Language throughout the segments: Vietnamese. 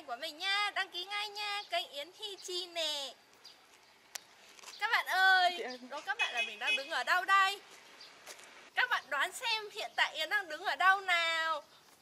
của mình nha. Đăng ký ngay nha, kênh Yến Hi Chi nè. Các bạn ơi, đố các bạn là mình đang đứng ở đâu đây? Các bạn đoán xem hiện tại Yến đang đứng ở đâu nào?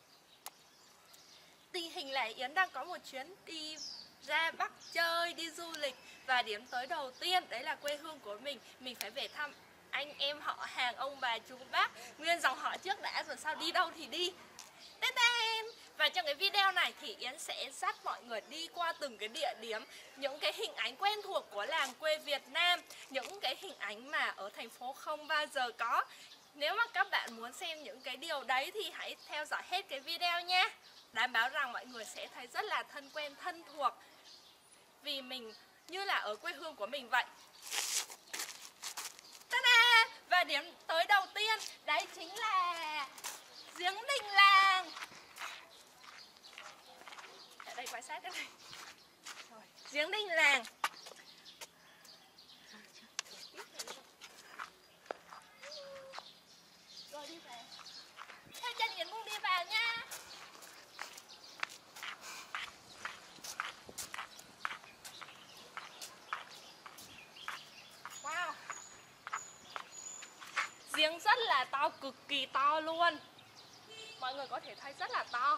Tình hình là Yến đang có một chuyến đi ra Bắc chơi, đi du lịch. Và điểm tới đầu tiên đấy là quê hương của mình. Mình phải về thăm anh em họ hàng, ông bà chú bác, nguyên dòng họ trước đã, rồi sau đi đâu thì đi. Tên. Và trong cái video này thì Yến sẽ dắt mọi người đi qua từng cái địa điểm, những cái hình ảnh quen thuộc của làng quê Việt Nam, những cái hình ảnh mà ở thành phố không bao giờ có. Nếu mà các bạn muốn xem những cái điều đấy thì hãy theo dõi hết cái video nha. Đảm bảo rằng mọi người sẽ thấy rất là thân quen, thân thuộc, vì mình như là ở quê hương của mình vậy. Ta-da! Và điểm tới đầu tiên đấy chính là giếng đình làng. Ở đây quan sát cái này. Rồi, giếng đình làng. Rồi đi về. Theo chân Yến cùng đi vào nha. Wow. Giếng rất là to, cực kỳ to luôn. Mọi người có thể thấy rất là to.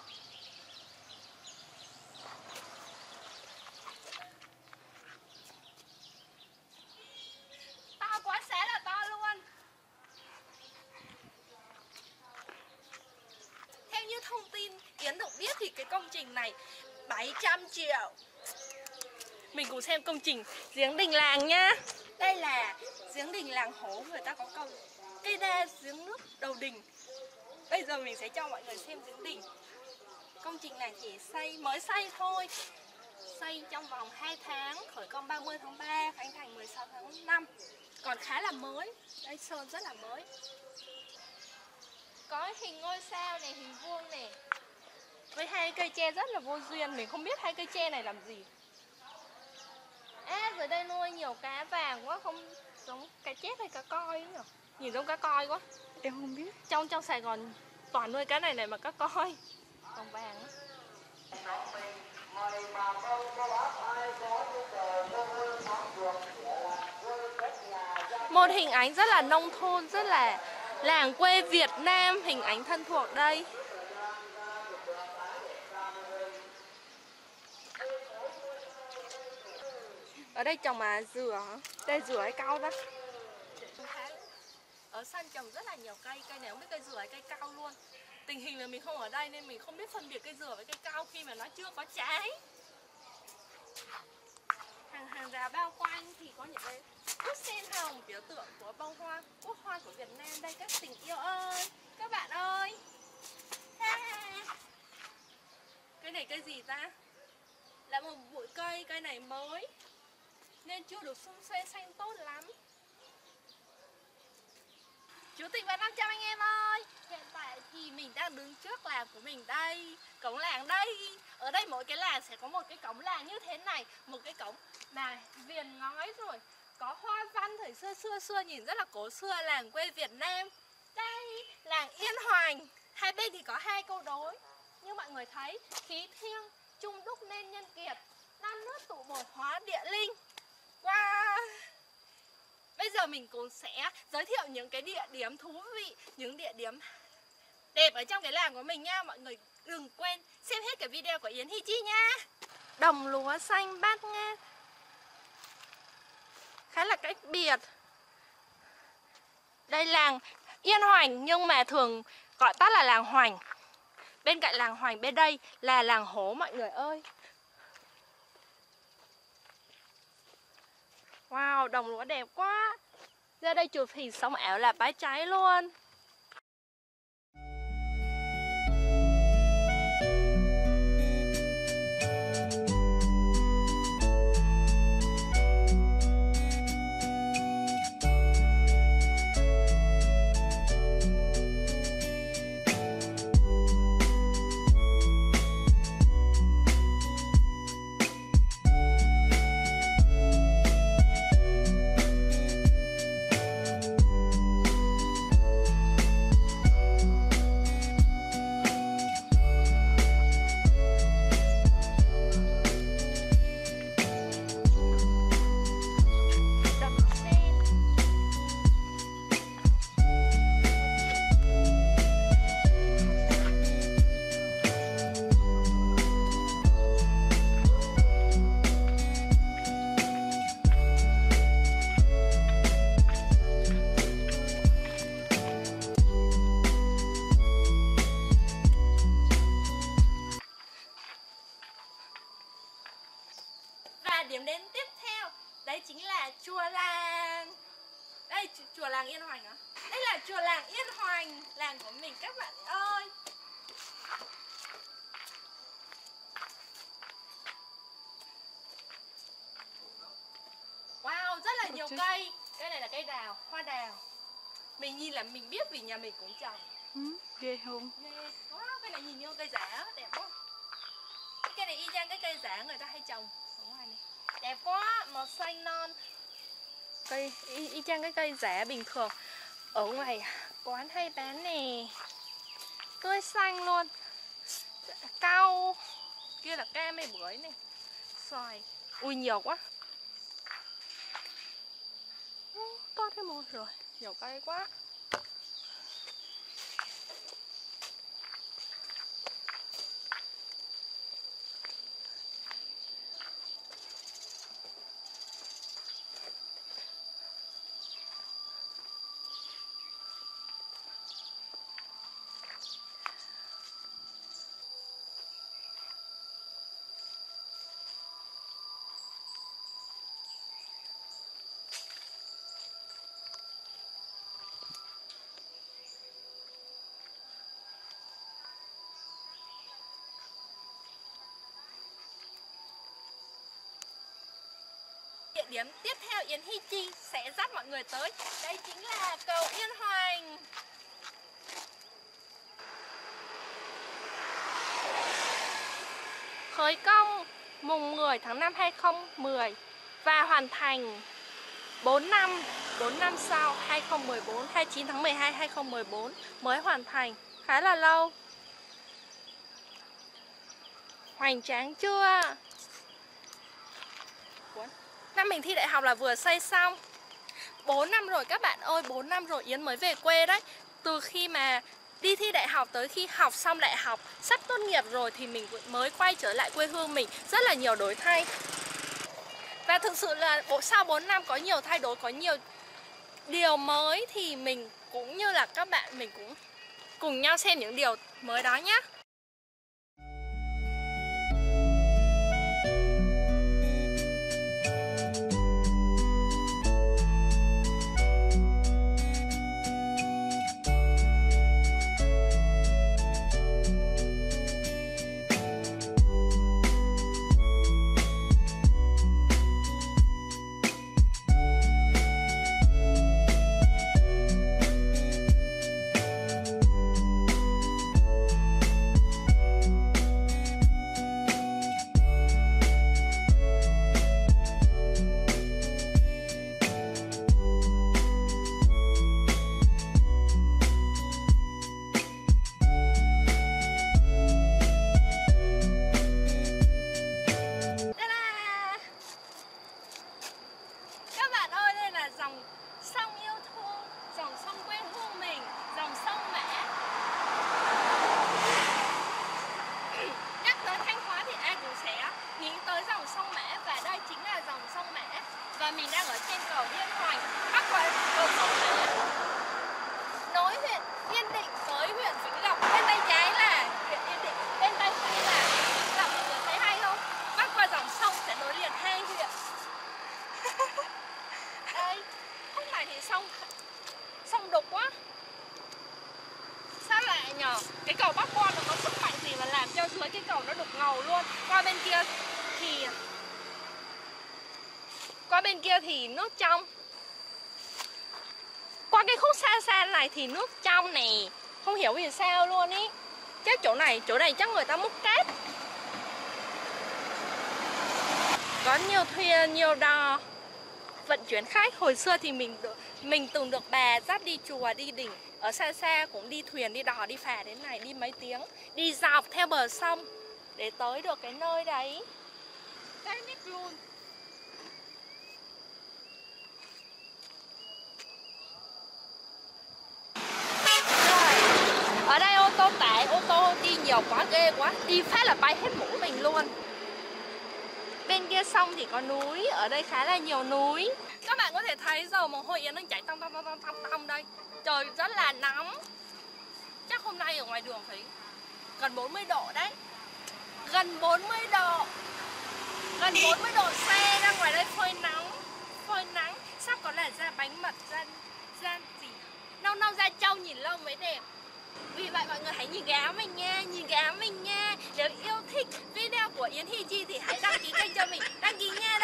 To quá, xé là to luôn. Theo như thông tin Yến được biết thì cái công trình này 700 triệu. Mình cùng xem công trình giếng đình làng nhá. Đây là giếng đình làng Hổ. Người ta có câu cây đa giếng nước đầu đình. Bây giờ mình sẽ cho mọi người xem giếng đình. Công trình này chỉ mới xây thôi. Xây trong vòng 2 tháng, khởi công 30 tháng 3, khánh thành 16 tháng 5. Còn khá là mới. Đây sơn rất là mới. Có hình ngôi sao này, hình vuông này, với hai cây tre rất là vô duyên. Mình không biết hai cây tre này làm gì. À, dưới đây nuôi nhiều cá vàng quá, không giống cá chép hay cá coi nhỉ? Nhìn giống cá coi quá. Em không biết. Trong Sài Gòn toàn nuôi cá này mà cá coi. Còn vàng á. Một hình ảnh rất là nông thôn, rất là làng quê Việt Nam, hình ảnh thân thuộc đây. Ở đây trồng mà dừa hả? Đây dừa hay cau đó? Ở sân trồng rất là nhiều cây, cây này không biết cây dừa hay cây cau luôn. Tình hình là mình không ở đây nên mình không biết phân biệt cây dừa với cây cau khi mà nó chưa có trái. Hàng rào bao quanh thì có những cái cúc sen hồng, biểu tượng của bông hoa, quốc hoa của Việt Nam. Đây các tình yêu ơi, các bạn ơi. Cây này cây gì ta? Là một bụi cây này mới nên chưa được sum xuê xanh tốt lắm. Chủ tịch và 500 anh em ơi, hiện tại thì mình đang đứng trước làng của mình đây, cổng làng đây. Ở đây mỗi cái làng sẽ có một cái cổng làng như thế này, một cái cổng mà viền ngói rồi có hoa văn thời xưa nhìn rất là cổ xưa, làng quê Việt Nam. Đây làng Yên Hoành, hai bên thì có hai câu đối. Như mọi người thấy, khí thiêng chung đúc nên nhân kiệt, non nước tụ bột hóa địa linh. Wow. Bây giờ mình cũng sẽ giới thiệu những cái địa điểm thú vị, những địa điểm đẹp ở trong cái làng của mình nha. Mọi người đừng quên xem hết cái video của Yến Hi Chi nha. Đồng lúa xanh bát ngát, khá là cách biệt. Đây làng Yên Hoành nhưng mà thường gọi tắt là làng Hoành. Bên cạnh làng Hoành bên đây là làng Hổ mọi người ơi. Wow, đồng lúa đẹp quá. Ra đây chụp hình sống ảo là bãi cháy luôn. điểm đến tiếp theo. Đấy chính là chùa làng. Đây, chùa làng Yên Hoành á. Đây là chùa làng Yên Hoành, làng của mình các bạn ơi. Wow, rất là nhiều cây. Cây này là cây đào, hoa đào. Mình nhìn là mình biết vì nhà mình cũng trồng. Ghê không? Ghê. Wow, cây này nhìn như cây giả, đẹp quá. Cây này y chang cái cây giả người ta hay trồng ở ngoài này. Đẹp quá, màu xanh non. Cây y chang cái cây giả bình thường. Ở ngoài quán hay bán nè. Tươi xanh luôn. Cau. Kia là cam hay bưởi này. Xoài. Ui nhiều quá. To thêm một rồi. Nhiều cây quá. Địa điểm tiếp theo Yến Hy Chi sẽ dắt mọi người tới. Đây chính là cầu Yên Hoành. Khởi công mùng 10 tháng 5 2010 và hoàn thành 4 năm sau 2014, 29 tháng 12 2014 mới hoàn thành, khá là lâu. Hoành tráng chưa? Năm mình thi đại học là vừa xây xong. 4 năm rồi các bạn ơi, 4 năm rồi Yến mới về quê đấy. Từ khi mà đi thi đại học tới khi học xong đại học, sắp tốt nghiệp rồi thì mình mới quay trở lại quê hương mình. Rất là nhiều đổi thay. Và thực sự là sau 4 năm có nhiều thay đổi, có nhiều điều mới thì mình cũng như là các bạn mình cũng cùng nhau xem những điều mới đó nhé. Và mình đang ở trên cầu Yên Hoành, bắc qua cầu sông Mã, nối huyện Yên Định với huyện Vĩnh Lộc. Bên tay trái là huyện Yên Định, bên tay phải là Vĩnh Lộc. Mọi người thấy hay không? Bắc qua dòng sông sẽ nối liền hai huyện. Đây, khúc này thì sông đục quá. Sao lại nhờ? Cái cầu bắc qua nó có sức mạnh gì mà làm cho dưới cái cầu nó đục ngầu luôn. Qua bên kia thì nước trong. Qua cái khúc xa xa này thì nước trong nè. Không hiểu vì sao luôn ý. Chắc chỗ này chắc người ta múc cát. Có nhiều thuyền, nhiều đò vận chuyển khách. Hồi xưa thì mình từng được bà dắt đi chùa, đi đỉnh. Ở xa xa cũng đi thuyền, đi đò, đi phà đến này, đi mấy tiếng. Đi dọc theo bờ sông để tới được cái nơi đấy. Đây nít luôn. Ở đây ô tô tải, ô tô đi nhiều quá, ghê quá. Đi phát là bay hết mũ mình luôn. Bên kia sông thì có núi, ở đây khá là nhiều núi. Các bạn có thể thấy giờ mồ hôi Yến đang chảy tong đây. Trời rất là nóng. Chắc hôm nay ở ngoài đường phải gần 40 độ đấy. Gần 40 độ. gần 40 độ C, ra ngoài đây phơi nắng, sắp có là ra bánh mật, ra gì nâu da trâu nhìn lâu mới đẹp. Vì vậy mọi người hãy nhìn cái áo mình nha, nếu yêu thích video của Yến Thị Chi thì hãy đăng ký kênh cho mình, đăng ký nha.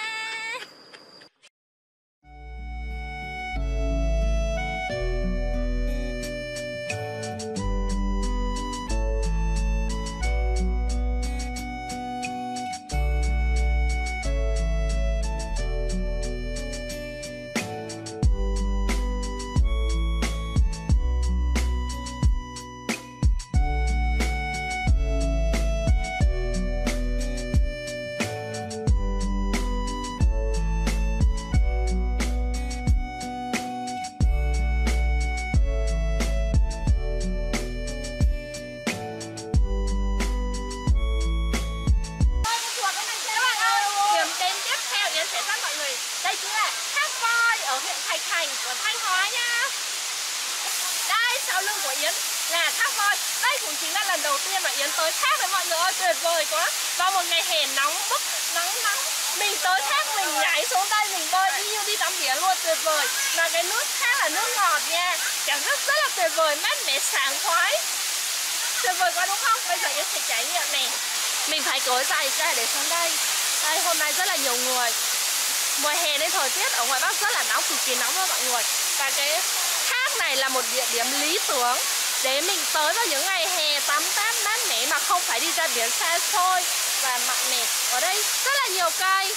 Đây chính là thác voi ở huyện Thạch Thành của Thanh Hóa nha. Đây sau lưng của Yến là thác voi. Đây cũng chính là lần đầu tiên mà Yến tới thác đấy mọi người ơi, tuyệt vời quá. Vào một ngày hè nóng bức, nắng mình tới thác, mình nhảy xuống đây, mình bơi như đi tắm biển luôn, tuyệt vời. Mà cái nước thác là nước ngọt nha, cảm giác rất là tuyệt vời, mát mẻ sảng khoái, tuyệt vời quá đúng không? Bây giờ Yến sẽ trải nghiệm này. Mình phải cởi giày ra để xuống đây. Đây hôm nay rất là nhiều người. Mùa hè nên thời tiết ở ngoài Bắc rất là nóng, cực kỳ nóng luôn mọi người. Và cái thác này là một địa điểm lý tưởng để mình tới vào những ngày hè tắm táp mát mẻ mà không phải đi ra biển xa xôi và mặn nè. Ở đây rất là nhiều cây,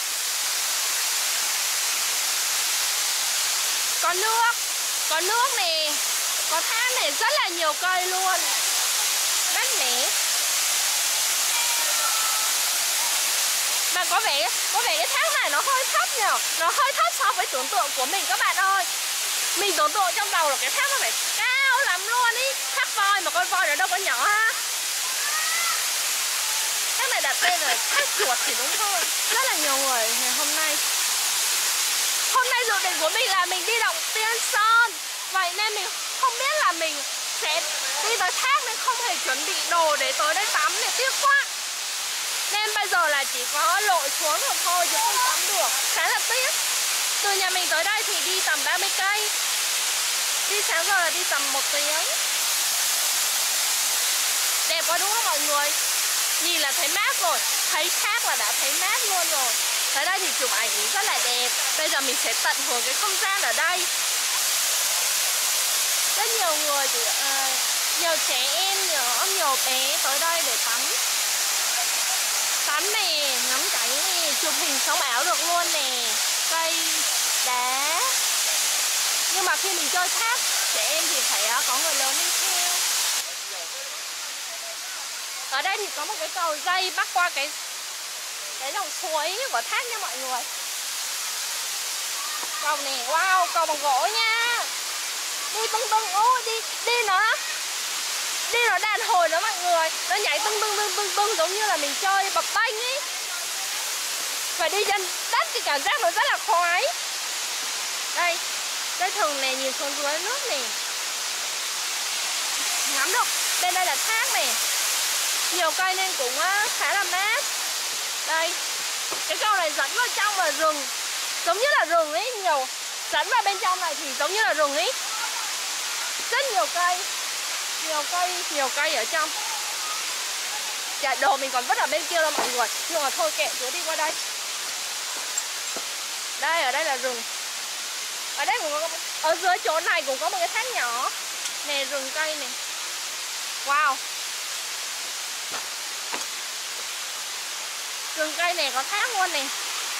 có nước nè, có thác này, rất là nhiều cây luôn, mát mẻ. Mà có vẻ cái thác này nó hơi thấp nhờ, nó hơi thấp so với tưởng tượng của mình các bạn ơi. Mình tưởng tượng trong đầu là cái thác nó phải cao lắm luôn ý, thác voi mà con voi nó đâu có nhỏ ha. Thác này đặt tên là thác chuột thì đúng hơn. Rất là nhiều người ngày hôm nay dự định của mình là mình đi Động Tiên Sơn. Vậy nên mình không biết là mình sẽ đi tới thác nên không hề chuẩn bị đồ để tới đây tắm này, tiếc quá. Nên bây giờ là chỉ có lội xuống rồi thôi chứ không tắm được, khá là tiếc. Từ nhà mình tới đây thì đi tầm 30 cây. Đi sáng giờ là đi tầm 1 tiếng. Đẹp quá đúng không mọi người? Nhìn là thấy mát rồi, thấy thác là đã thấy mát luôn rồi. Tới đây thì chụp ảnh cũng rất là đẹp. Bây giờ mình sẽ tận hưởng cái không gian ở đây. Rất nhiều người thì nhiều trẻ em, nhiều bé tới đây để tắm nè, ngắm cảnh nè, chụp hình sống ảo được luôn nè, cây đá. Nhưng mà khi mình chơi thác, trẻ em thì phải có người lớn đi theo. Ở đây thì có một cái cầu dây bắc qua cái dòng suối của thác nha mọi người. Cầu này, wow, cầu bằng gỗ nha. Đi tưng, ôi đi nó đàn hồi đó mọi người. Nó nhảy tưng giống như là mình chơi bập bênh ý. Và đi trên đất thì cảm giác nó rất là khoái. Đây thường này, nhìn xuống dưới nước này, ngắm được. Bên đây là thác này, nhiều cây nên cũng khá là mát. Đây, cái cầu này dẫn vào trong là rừng, giống như là rừng ấy, nhiều dẫn vào bên trong này thì giống như là rừng ấy. Rất nhiều cây ở trong. Dạ, đồ mình còn vứt ở bên kia đâu mọi người, nhưng mà thôi kệ, cứ đi qua đây. Đây, ở đây là rừng. Ở đây cũng có, ở dưới chỗ này cũng có một cái thác nhỏ nè, rừng cây này. Wow, rừng cây này có thác luôn nè.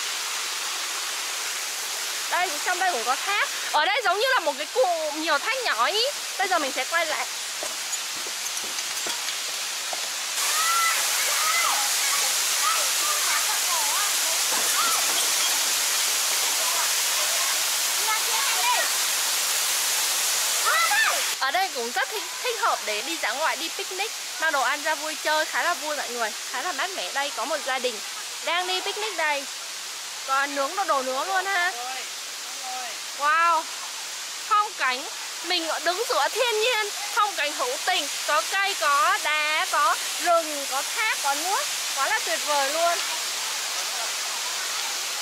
Đây, trong đây cũng có thác. Ở đây giống như là một cái cụm nhiều thác nhỏ ý. Bây giờ mình sẽ quay lại. Ở đây cũng rất thích hợp để đi ra ngoài, đi picnic, mang đồ ăn ra vui chơi, khá là vui mọi người, khá là mát mẻ. Đây có một gia đình đang đi picnic đây, còn nướng đồ nướng luôn ha. Wow, phong cảnh, mình đứng giữa thiên nhiên, phong cảnh hữu tình, có cây, có đá, có rừng, có thác, có nước, quá là tuyệt vời luôn.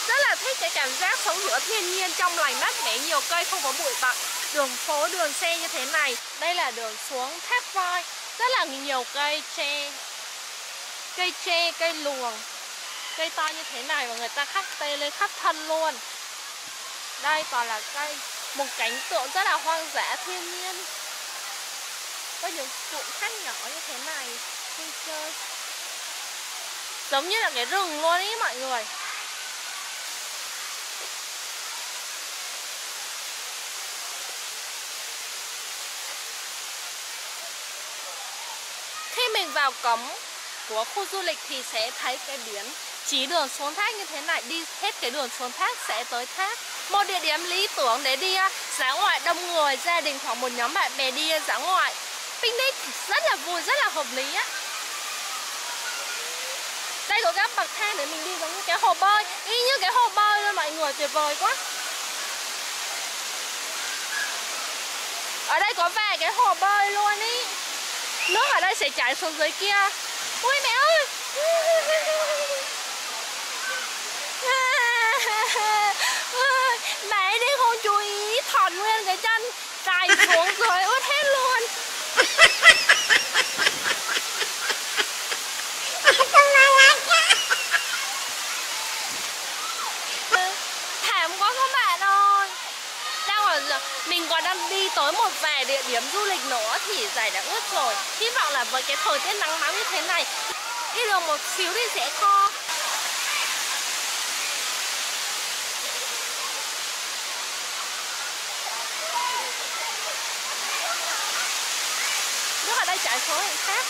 rất là thích cái cảm giác sống giữa thiên nhiên trong lành mát mẻ, nhiều cây không có bụi bặm, đường phố đường xe như thế này. Đây là đường xuống thác voi, rất là nhiều cây tre, cây luồng, cây to như thế này và người ta khắc tên lên khắp thân luôn. Đây toàn là cây, một cảnh tượng rất là hoang dã thiên nhiên. Có những cụm thác nhỏ như thế này vui chơi, giống như là cái rừng luôn ý mọi người. Khi mình vào cổng của khu du lịch thì sẽ thấy cái biển chỉ đường xuống thác như thế này, đi hết cái đường xuống thác sẽ tới thác. Một địa điểm lý tưởng để đi dã ngoại đông người, gia đình hoặc một nhóm bạn bè đi dã ngoại picnic rất là vui, rất là hợp lý á. Đây có các bậc thang để mình đi giống như cái hồ bơi, y như cái hồ bơi luôn mọi người, tuyệt vời quá. Ở đây có vài cái hồ bơi luôn ý. Nước ở đây sẽ chảy xuống dưới kia. Ui mẹ ơi. Mẹ đi không chú ý thọn nguyên cái chân chảy xuống rồi ướt hết luôn. Thảm quá các bạn ơi. Mình còn đang đi tới một vài địa điểm du lịch nữa thì giày đã ướt rồi. Hy vọng là với cái thời tiết nắng nóng như thế này, đi được một xíu thì sẽ khô. Nước ở đây chảy xuống thì khác.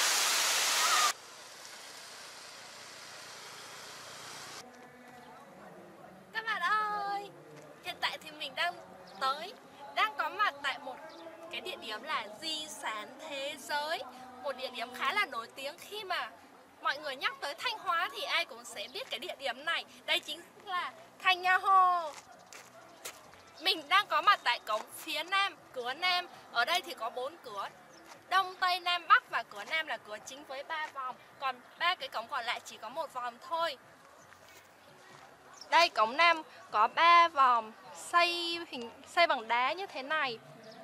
Các bạn ơi, hiện tại thì mình đang có mặt tại một cái địa điểm là di sản thế giới, một địa điểm khá là nổi tiếng. Khi mà mọi người nhắc tới Thanh Hóa thì ai cũng sẽ biết cái địa điểm này. Đây chính là Thành Nhà Hồ. Mình đang có mặt tại cổng phía Nam, cửa Nam. Ở đây thì có 4 cửa: Đông, Tây, Nam, Bắc, và cửa Nam là cửa chính với 3 vòng. Còn 3 cái cổng còn lại chỉ có 1 vòng thôi. Đây cổng Nam có 3 vòng xây bằng đá như thế này.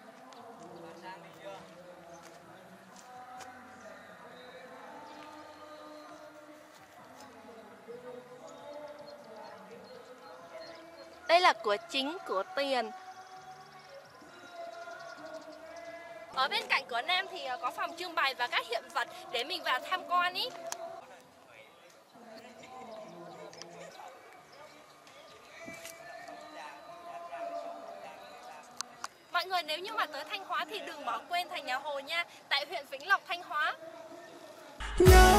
Đây là cửa chính, cửa tiền. Ở bên cạnh cửa Nam thì có phòng trưng bày và các hiện vật để mình vào tham quan ý. Mọi người nếu như mà tới Thanh Hóa thì đừng bỏ quên Thành Nhà Hồ nha, tại huyện Vĩnh Lộc, Thanh Hóa.